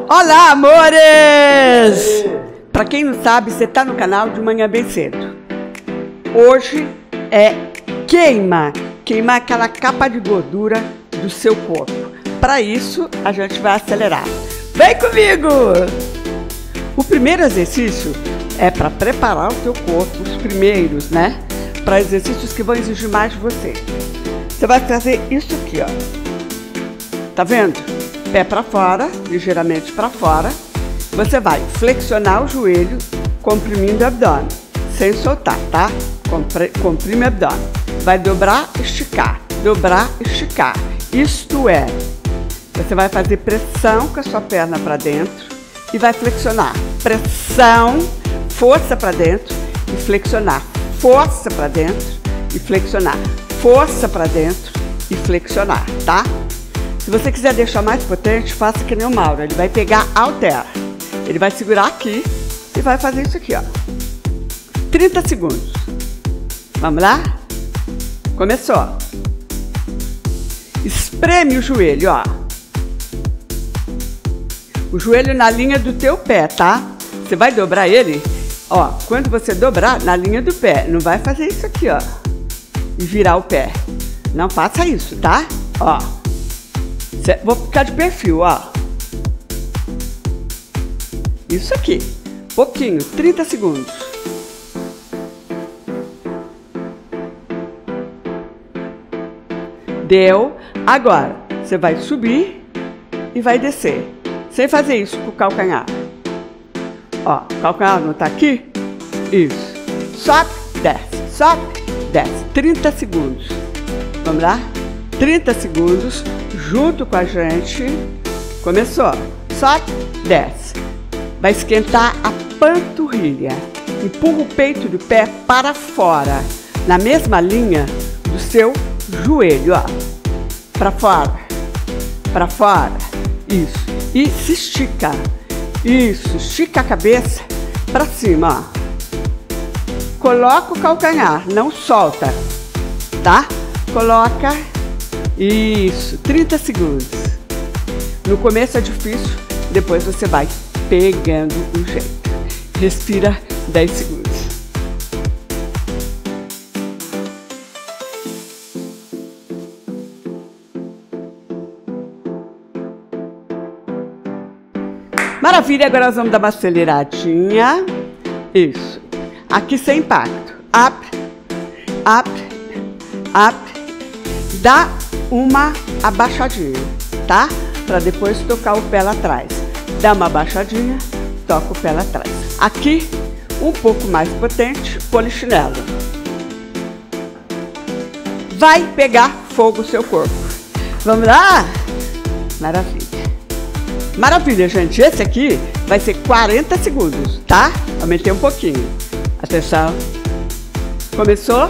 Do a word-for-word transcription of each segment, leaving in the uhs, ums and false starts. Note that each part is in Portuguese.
Olá, amores! Pra quem não sabe, você tá no canal de Manhã Bem Cedo. Hoje é queima, queimar aquela capa de gordura do seu corpo. Para isso, a gente vai acelerar. Vem comigo! O primeiro exercício é para preparar o teu corpo, os primeiros, né? Para exercícios que vão exigir mais de você. Você vai fazer isso aqui, ó. Tá vendo? Pé para fora, ligeiramente para fora. Você vai flexionar o joelho, comprimindo o abdômen, sem soltar, tá? Compre, comprime o abdômen. Vai dobrar, esticar, dobrar, esticar. Isto é, você vai fazer pressão com a sua perna para dentro e vai flexionar. Pressão, força para dentro e flexionar. Força para dentro e flexionar. Força para dentro e flexionar, tá? Se você quiser deixar mais potente, faça que nem o Mauro. Ele vai pegar halter. Ele vai segurar aqui e vai fazer isso aqui, ó. trinta segundos. Vamos lá? Começou. Espreme o joelho, ó. O joelho na linha do teu pé, tá? Você vai dobrar ele, ó. Quando você dobrar, na linha do pé. Não vai fazer isso aqui, ó. E virar o pé. Não faça isso, tá? Ó. Vou ficar de perfil, ó. Isso aqui. Pouquinho, trinta segundos. Deu. Agora, você vai subir e vai descer. Sem fazer isso com o calcanhar. Ó, o calcanhar não tá aqui? Isso. Sobe, desce, sobe, desce. trinta segundos. Vamos lá? trinta segundos. Junto com a gente. Começou. Sobe, desce. Vai esquentar a panturrilha. Empurra o peito do pé para fora. Na mesma linha do seu joelho, ó. Para fora. Para fora. Isso. E se estica. Isso. Estica a cabeça para cima, ó. Coloca o calcanhar. Não solta. Tá? Coloca. Isso, trinta segundos. No começo é difícil, depois você vai pegando o jeito. Respira dez segundos. Maravilha, agora nós vamos dar uma aceleradinha. Isso. Aqui sem impacto. Up, up, up. Dá uma abaixadinha, tá? Para depois tocar o pé lá atrás. Dá uma abaixadinha, toca o pé lá atrás. Aqui, um pouco mais potente, polichinelo. Vai pegar fogo o seu corpo. Vamos lá? Maravilha. Maravilha, gente. Esse aqui vai ser quarenta segundos, tá? Aumentei um pouquinho. Atenção. Começou?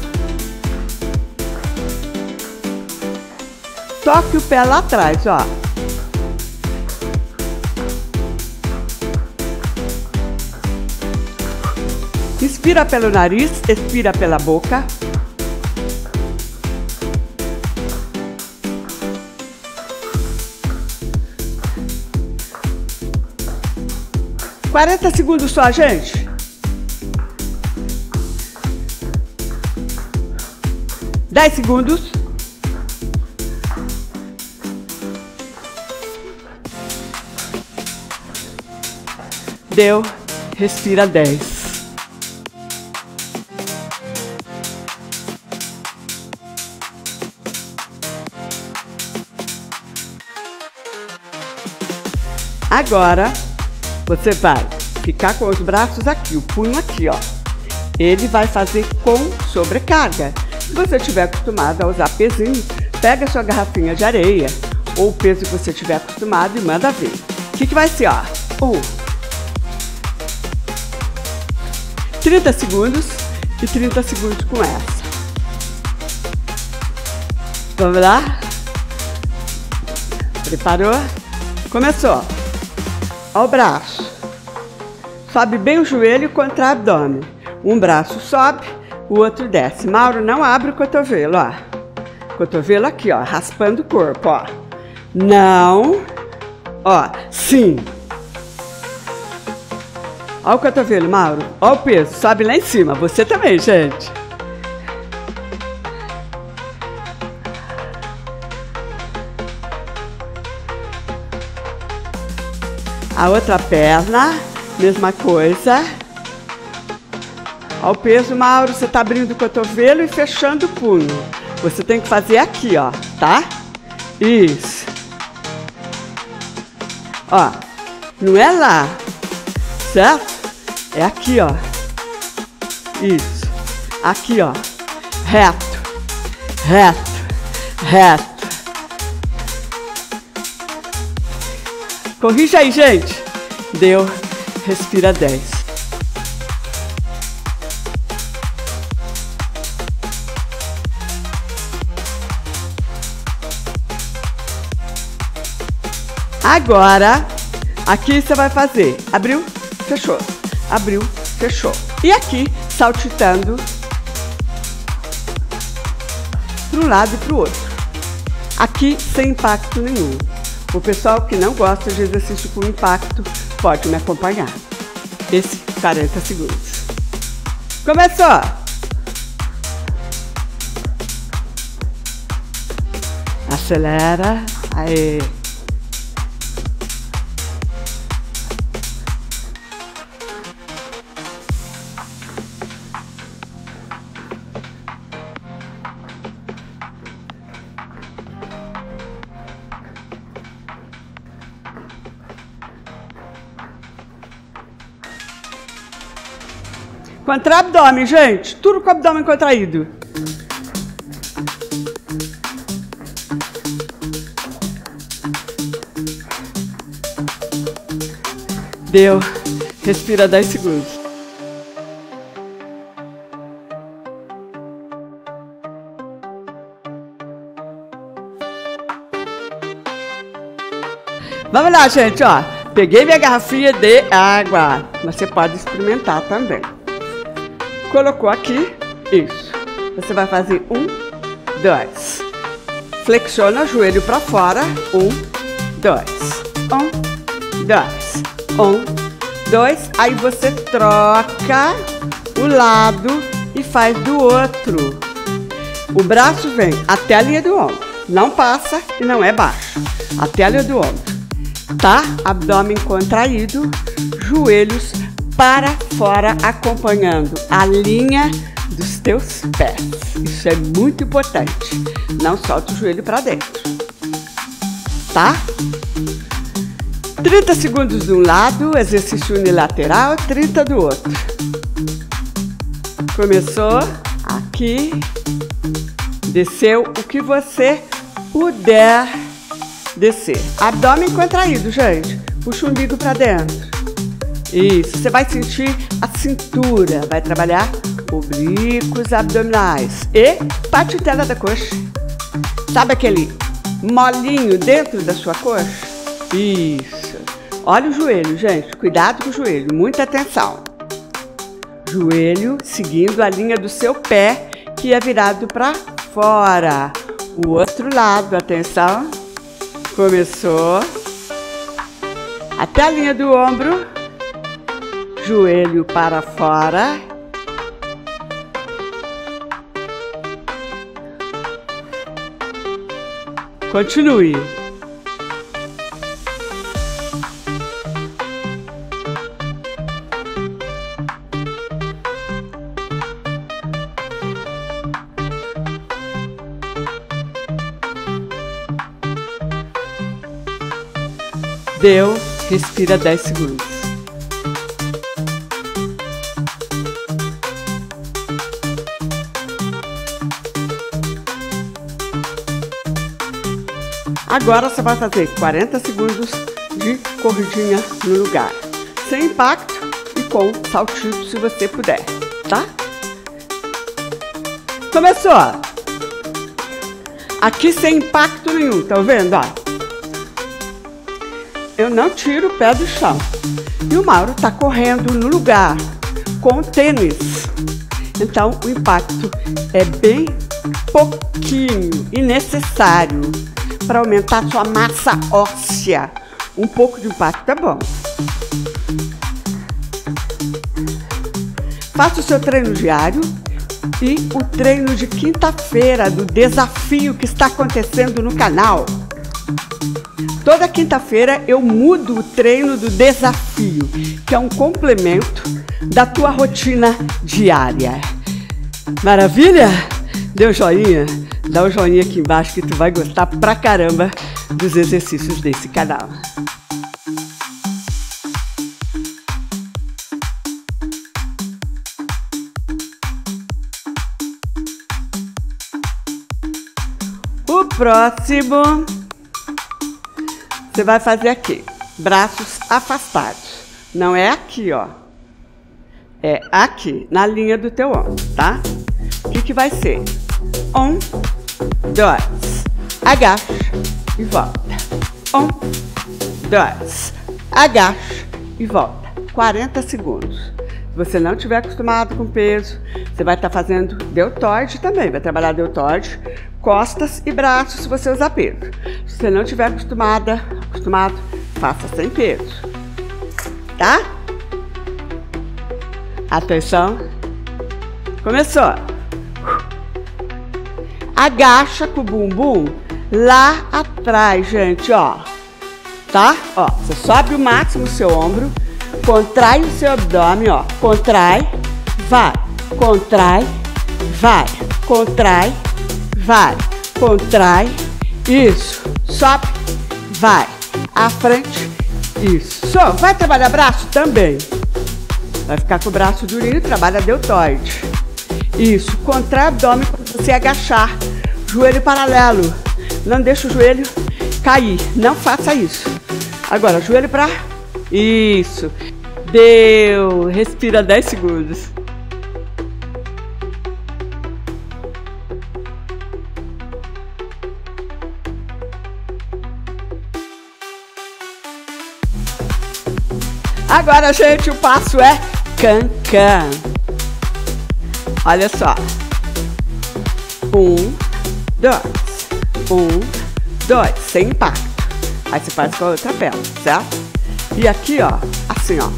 Toque o pé lá atrás, ó. Inspira pelo nariz, expira pela boca. quarenta segundos só, gente. dez segundos. Deu, respira dez. Agora, você vai ficar com os braços aqui, o punho aqui, ó. Ele vai fazer com sobrecarga. Se você estiver acostumado a usar pezinho, pega a sua garrafinha de areia, ou o peso que você estiver acostumado e manda ver. O que que vai ser, ó? Um. trinta segundos e trinta segundos com essa. Vamos lá? Preparou? Começou. Ó o braço. Sobe bem o joelho contra o abdômen. Um braço sobe, o outro desce. Mauro, não abre o cotovelo, ó. Cotovelo aqui, ó, raspando o corpo, ó. Não Ó, sim. Ó o cotovelo, Mauro. Ó o peso, sobe lá em cima. Você também, gente. A outra perna, mesma coisa. Ó o peso, Mauro. Você tá abrindo o cotovelo e fechando o punho. Você tem que fazer aqui, ó, tá? Isso. Ó, não é lá, certo? É aqui, ó. Isso. Aqui, ó. Reto. Reto. Reto. Corrija aí, gente. Deu. Respira dez. Agora, aqui você vai fazer. Abriu, fechou. Abriu, fechou. E aqui, saltitando para um lado e para o outro. Aqui, sem impacto nenhum. O pessoal que não gosta de exercício com impacto, pode me acompanhar. Esse, quarenta segundos. Começou! Acelera. Aê! Contra abdômen, gente. Tudo com o abdômen contraído. Deu. Respira dez segundos. Vamos lá, gente, ó. Peguei minha garrafinha de água. Mas você pode experimentar também. Colocou aqui, isso. Você vai fazer um, dois. Flexiona o joelho para fora. Um, dois. Um, dois. Um, dois. Aí você troca o lado e faz do outro. O braço vem até a linha do ombro. Não passa e não é baixo. Até a linha do ombro. Tá? Abdômen contraído. Joelhos para fora, acompanhando a linha dos teus pés. Isso é muito importante. Não solta o joelho para dentro. Tá? trinta segundos de um lado, exercício unilateral, trinta do outro. Começou aqui. Desceu o que você puder descer. Abdômen contraído, gente. Puxa o umbigo para dentro. Isso, você vai sentir a cintura, vai trabalhar oblíquos abdominais e patela da coxa. Sabe aquele molinho dentro da sua coxa? Isso. Olha o joelho, gente, cuidado com o joelho, muita atenção. Joelho seguindo a linha do seu pé, que é virado para fora. O outro lado, atenção. Começou. Até a linha do ombro. Joelho para fora. Continue. Deu, respira dez segundos. Agora você vai fazer quarenta segundos de corridinha no lugar, sem impacto e com saltito se você puder, tá? Começou! Aqui sem impacto nenhum, tá vendo? Ó, eu não tiro o pé do chão. E o Mauro tá correndo no lugar com tênis. Então o impacto é bem pouquinho e necessário para aumentar sua massa óssea. Um pouco de impacto é bom. Faça o seu treino diário e o treino de quinta-feira do desafio que está acontecendo no canal. Toda quinta-feira eu mudo o treino do desafio, que é um complemento da tua rotina diária. Maravilha? Dê um joinha? Dá um joinha aqui embaixo que tu vai gostar pra caramba dos exercícios desse canal. O próximo, você vai fazer aqui, braços afastados. Não é aqui, ó. É aqui, na linha do teu ombro, tá? O que que vai ser? Um, dois, agacha e volta. Um, dois, agacha e volta. quarenta segundos. Se você não estiver acostumado com peso, você vai estar fazendo deltoide também. Vai trabalhar deltoide, costas e braços se você usar peso. Se você não estiver acostumada, acostumado, faça sem peso. Tá? Atenção. Começou. Agacha com o bumbum lá atrás, gente, ó. Tá? Ó, você sobe o máximo o seu ombro, contrai o seu abdômen, ó. Contrai, vai. Contrai, vai. Contrai, vai. Contrai, isso. Sobe, vai. À frente, isso. Vai trabalhar braço também. Vai ficar com o braço durinho e trabalha deltoide. Isso. Contrai o abdômen quando você agachar. Joelho paralelo. Não deixa o joelho cair. Não faça isso. Agora, joelho para... Isso. Deu. Respira dez segundos. Agora, gente, o passo é can-can. Olha só. Um, dois. Um, dois. Sem impacto. Aí você faz com a outra perna, certo? E aqui, ó, assim, ó.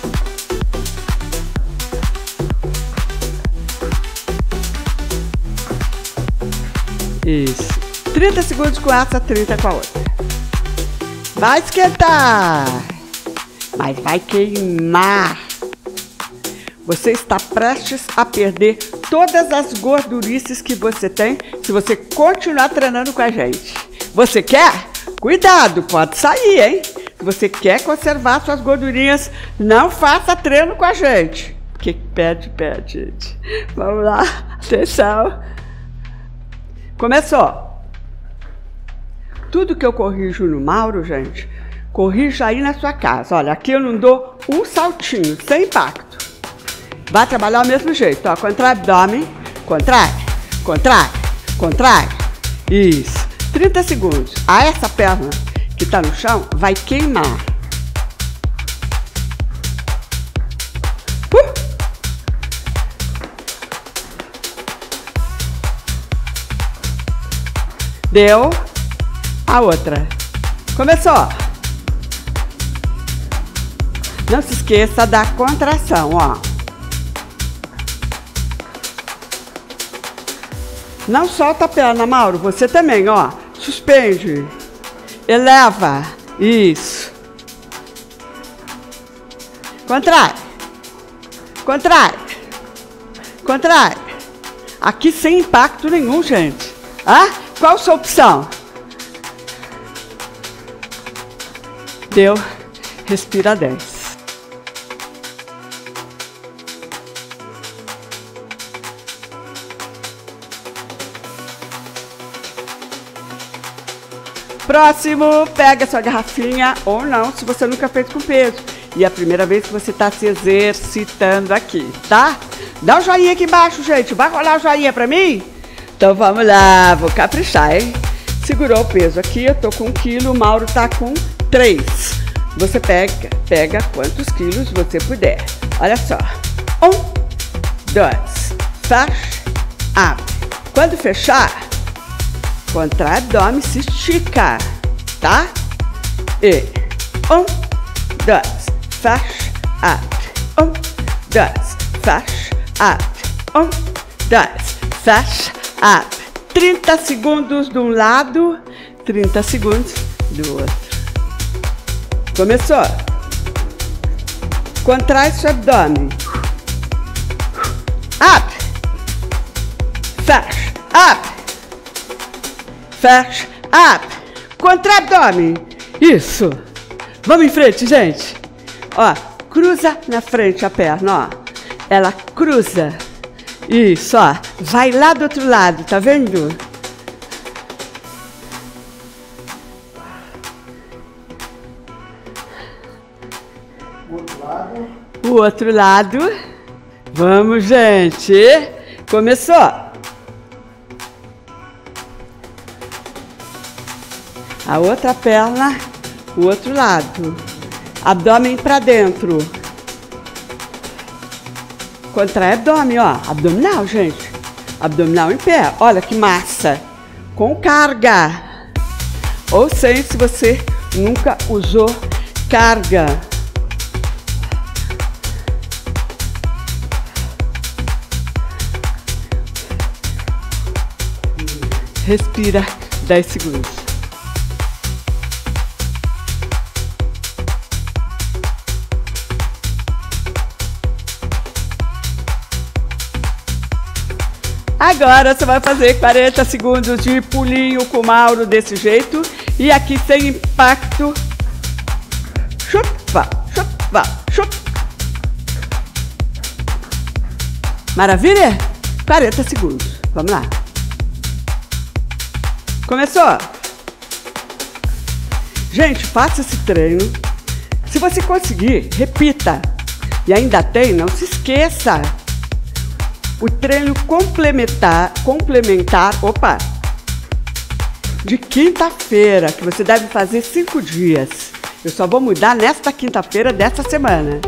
Isso. trinta segundos com essa, trinta com a outra. Vai esquentar. Mas vai queimar. Você está prestes a perder todas as gordurices que você tem se você continuar treinando com a gente. Você quer? Cuidado, pode sair, hein? Se você quer conservar suas gordurinhas, não faça treino com a gente. O que pede, pede, gente. Vamos lá, atenção. Começou. Tudo que eu corrijo no Mauro, gente, corrija aí na sua casa. Olha, aqui eu não dou um saltinho, sem impacto. Vai trabalhar do mesmo jeito, ó. Contrai o abdômen, contrai, contrai, contrai. Isso. trinta segundos. A essa perna que está no chão vai queimar. Uh! Deu. A outra. Começou. Não se esqueça da contração, ó. Não solta a perna, Mauro. Você também, ó. Suspende. Eleva. Isso. Contrai. Contrai. Contrai. Aqui sem impacto nenhum, gente. Ah? Qual a sua opção? Deu. Respira dez. Próximo, pega sua garrafinha ou não, se você nunca fez com peso. E é a primeira vez que você está se exercitando aqui, tá? Dá um joinha aqui embaixo, gente. Vai rolar o joinha pra mim? Então vamos lá, vou caprichar, hein? Segurou o peso aqui, eu tô com um quilo, o Mauro tá com três. Você pega, pega quantos quilos você puder. Olha só. Um, dois, fecha, abre. Quando fechar, contrai o abdômen, se estica, tá? E Um, dois, fecha, abre. Um, dois, fecha, abre. Um, dois, fecha, abre. trinta segundos de um lado, trinta segundos do outro. Começou. Contrai seu abdômen. Abre. Fecha, abre. Fecha, abre. Contrai abdômen. Isso. Vamos em frente, gente. Ó, cruza na frente a perna, ó. Ela cruza. Isso, ó. Vai lá do outro lado, tá vendo? O outro lado. O outro lado. Vamos, gente. Começou. A outra perna, o outro lado. Abdômen para dentro. Contrai abdômen, ó. Abdominal, gente. Abdominal em pé. Olha que massa. Com carga. Ou sem, se você nunca usou carga. Respira dez segundos. Agora você vai fazer quarenta segundos de pulinho com o Mauro desse jeito. E aqui sem impacto. Chup, vá, chup, vá, chup. Maravilha? quarenta segundos. Vamos lá. Começou? Gente, faça esse treino. Se você conseguir, repita. E ainda tem, não se esqueça, o treino complementar, complementar, opa, de quinta-feira, que você deve fazer cinco dias. Eu só vou mudar nesta quinta-feira dessa semana.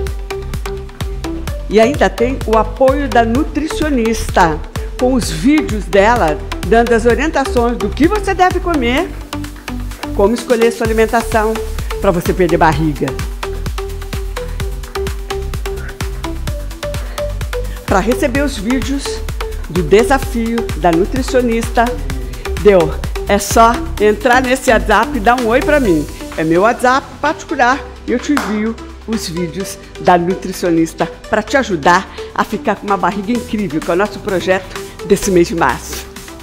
E ainda tem o apoio da nutricionista, com os vídeos dela, dando as orientações do que você deve comer, como escolher sua alimentação para você perder barriga. Para receber os vídeos do desafio da nutricionista, deu. É só entrar nesse WhatsApp e dar um oi para mim. É meu WhatsApp particular e eu te envio os vídeos da nutricionista para te ajudar a ficar com uma barriga incrível, que é o nosso projeto desse mês de março.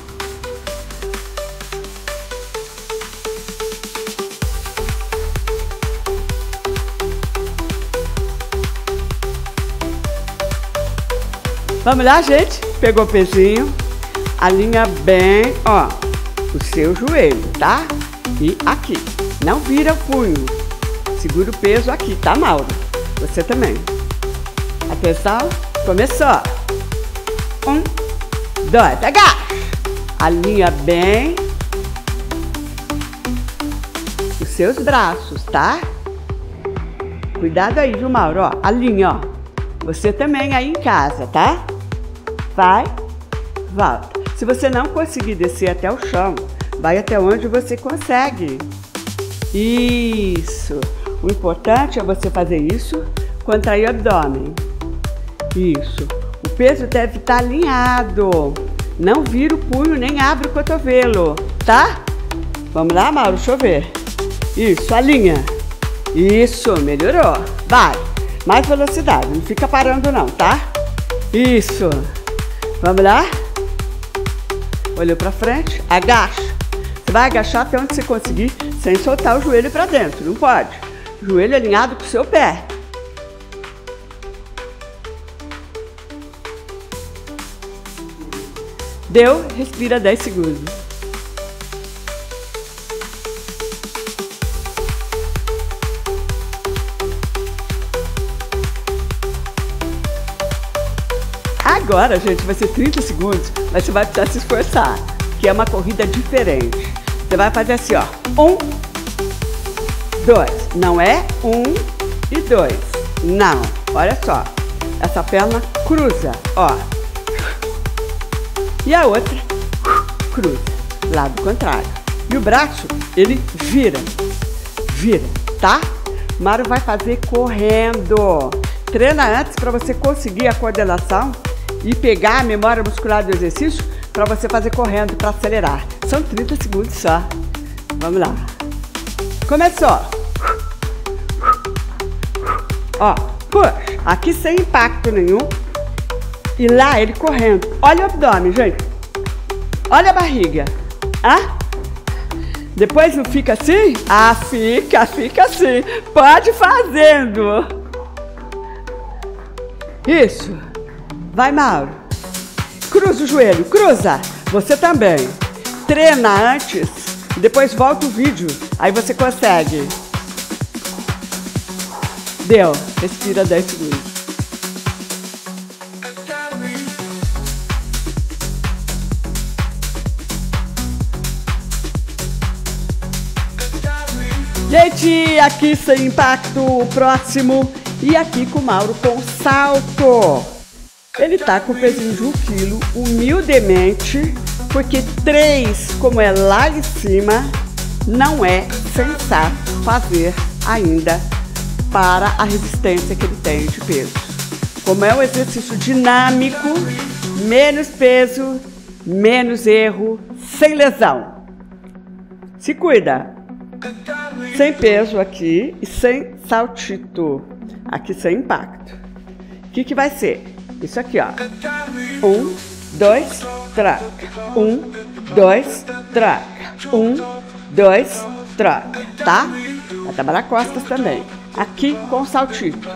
Vamos lá, gente? Pegou o pezinho, alinha bem, ó, o seu joelho, tá? E aqui, não vira o punho, segura o peso aqui, tá, Mauro? Você também. Atenção, começou. Um, dois, agacha. Alinha bem os seus braços, tá? Cuidado aí, viu, Mauro? Ó, alinha, ó. Você também aí em casa, tá? Vai, volta. Se você não conseguir descer até o chão, vai até onde você consegue. Isso. O importante é você fazer isso, contrair o abdômen. Isso. O peso deve estar alinhado. Não vira o punho, nem abre o cotovelo, tá? Vamos lá, Mauro? Deixa eu ver. Isso, alinha. Isso, melhorou. Vai. Mais velocidade, não fica parando não, tá? Isso. Vamos lá? Olhou pra frente, agacha. Você vai agachar até onde você conseguir, sem soltar o joelho pra dentro, não pode. Joelho alinhado com o seu pé. Deu, respira dez segundos. Agora, gente, vai ser trinta segundos, mas você vai precisar se esforçar, que é uma corrida diferente. Você vai fazer assim, ó, um, dois, não é um e dois, não, olha só, essa perna cruza, ó, e a outra cruza, lado contrário, e o braço, ele vira, vira, tá? Mauro vai fazer correndo. Treina antes para você conseguir a coordenação e pegar a memória muscular do exercício para você fazer correndo, para acelerar. São trinta segundos só. Vamos lá. Começou. Ó, push. Aqui sem impacto nenhum. E lá ele correndo. Olha o abdômen, gente. Olha a barriga. Ah? Depois não fica assim? Ah, fica, fica assim. Pode fazendo. Isso. Vai, Mauro. Cruza o joelho, cruza. Você também. Treina antes, depois volta o vídeo. Aí você consegue. Deu. Respira dez segundos. Gente, aqui sem impacto, o próximo. E aqui com o Mauro com salto. Ele tá com o pezinho de um quilo, humildemente, porque três, como é lá em cima, não é sensato fazer ainda para a resistência que ele tem de peso. Como é um exercício dinâmico, menos peso, menos erro, sem lesão. Se cuida. Sem peso aqui e sem saltito. Aqui sem impacto. O que que vai ser? Isso aqui, ó. Um, dois, traca. Um, dois, traca. Um, dois, traca. Tá? Vai trabalhar costas também. Aqui com saltito.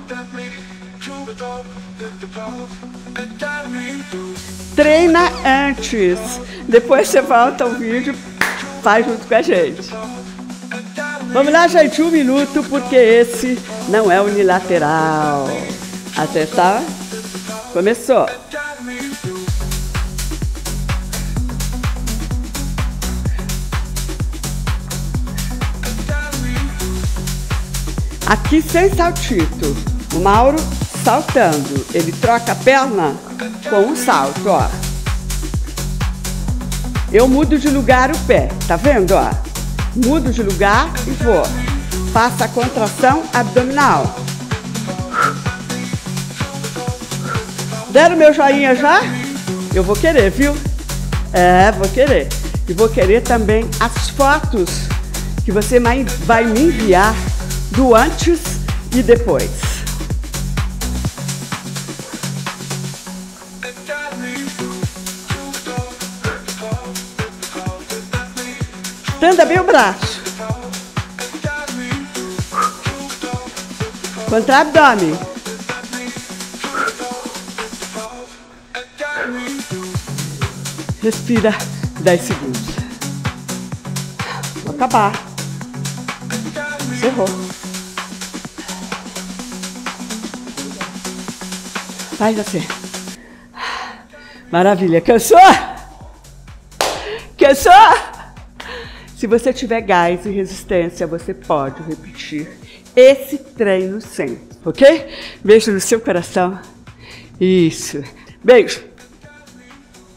Treina antes. Depois você volta o vídeo, faz junto com a gente. Vamos lá, gente, um minuto, porque esse não é unilateral. Atenção. Começou. Aqui sem saltito. O Mauro saltando. Ele troca a perna com um salto, ó. Eu mudo de lugar o pé, tá vendo, ó? Mudo de lugar e vou. Faça a contração abdominal. Deram meu joinha já? Eu vou querer, viu? É, vou querer. E vou querer também as fotos que você vai me enviar do antes e depois. Estenda bem o braço. Contra o abdômen. Respira dez segundos. Vou acabar. Encerrou. Vai você. Maravilha. Cansou? Cansou? Se você tiver gás e resistência, você pode repetir esse treino sempre, ok? Beijo no seu coração. Isso. Beijo.